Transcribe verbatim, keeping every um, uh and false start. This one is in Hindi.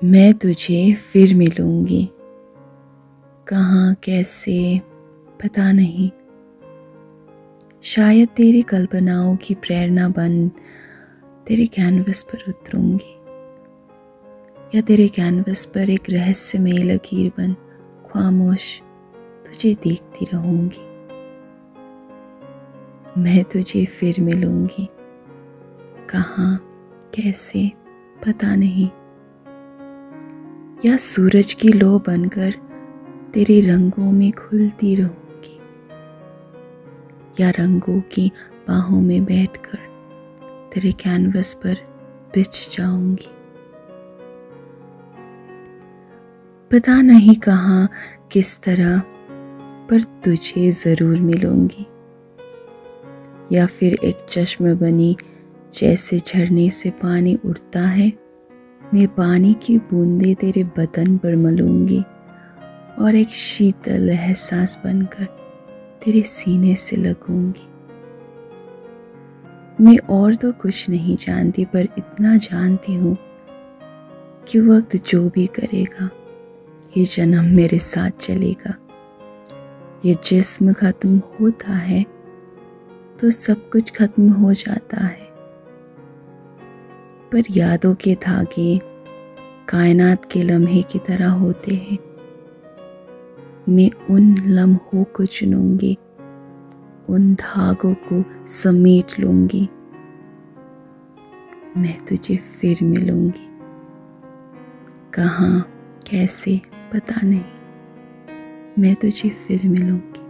मैं तुझे फिर मिलूंगी, कहाँ कैसे पता नहीं। शायद तेरी कल्पनाओं की प्रेरणा बन तेरे कैनवस पर उतरूंगी, या तेरे कैनवस पर एक रहस्यमय लकीर बन खामोश तुझे देखती रहूंगी। मैं तुझे फिर मिलूंगी, कहाँ कैसे पता नहीं। या सूरज की लौ बनकर तेरे रंगों में खुलती रहूंगी, या रंगों की बाहों में बैठकर तेरे कैनवस पर बिछ जाऊंगी। पता नहीं कहाँ किस तरह, पर तुझे जरूर मिलूंगी। या फिर एक चश्म बनी जैसे झरने से पानी उड़ता है, मैं पानी की बूंदें तेरे बदन पर मलूंगी और एक शीतल एहसास बनकर तेरे सीने से लगूंगी। मैं और तो कुछ नहीं जानती, पर इतना जानती हूँ कि वक्त जो भी करेगा ये जन्म मेरे साथ चलेगा। ये जिस्म खत्म होता है तो सब कुछ खत्म हो जाता है, पर यादों के धागे कायनात के लम्हे की तरह होते हैं। मैं उन लम्हों को चुनूंगी, उन धागों को समेट लूंगी। मैं तुझे फिर मिलूंगी, कहाँ कैसे पता नहीं। मैं तुझे फिर मिलूंगी।